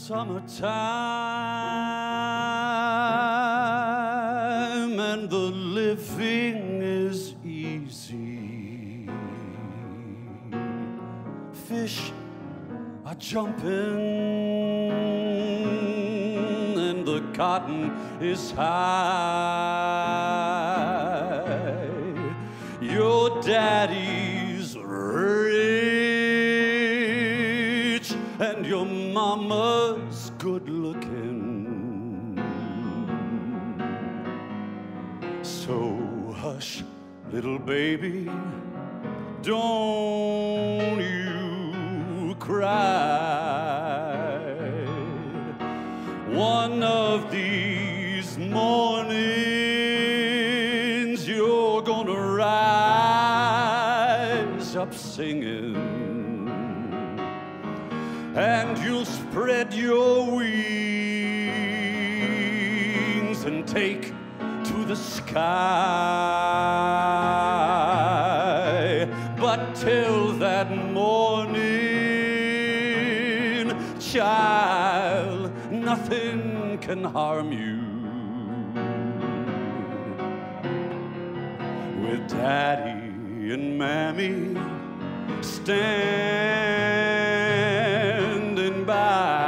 summertime and the living is easy. Fish are jumping and the cotton is high. Your daddy's rich and your mama's good looking. So hush, little baby, don't you cry. One of these mornings you're gonna rise up singing, and you'll spread your wings and take to the sky. But till that morning, child, nothing can harm you. With Daddy and Mammy standing by.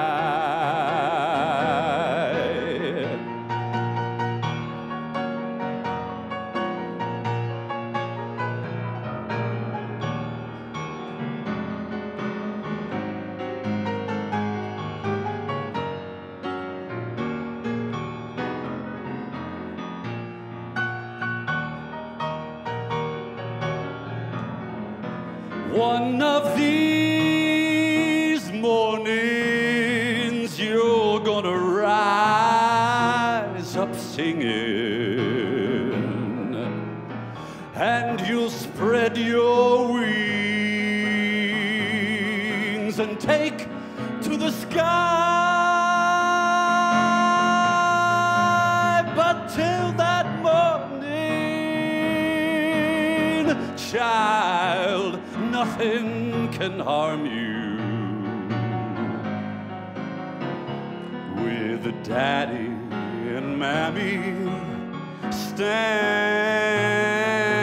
One of these mornings you're gonna rise up singing, and you'll spread your wings and take to the sky. But till that morning, child, nothing can harm you. With Daddy and Mammy stand